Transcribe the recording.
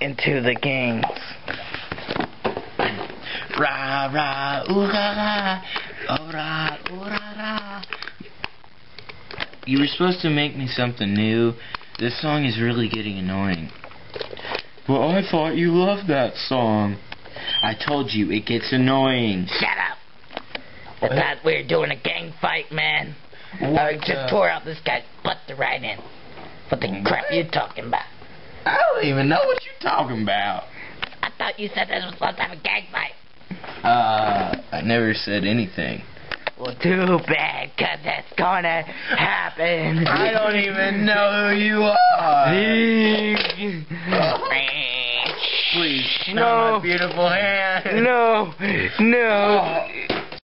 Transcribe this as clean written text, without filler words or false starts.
into the games. Ra ra ooh ra ra, oh ra ooh ra ra. You were supposed to make me something new. This song is really getting annoying. Well, I thought you loved that song. I told you, it gets annoying. Shut up. I thought we were doing a gang fight, man. I just tore out this guy's butt to ride in. What the crap are you talking about? I don't even know what you're talking about. I thought you said this was supposed to have a gang fight. I never said anything. Well, too bad, 'cause that's gonna happen. I don't even know who you are. Please, no, my beautiful hand. no. Oh.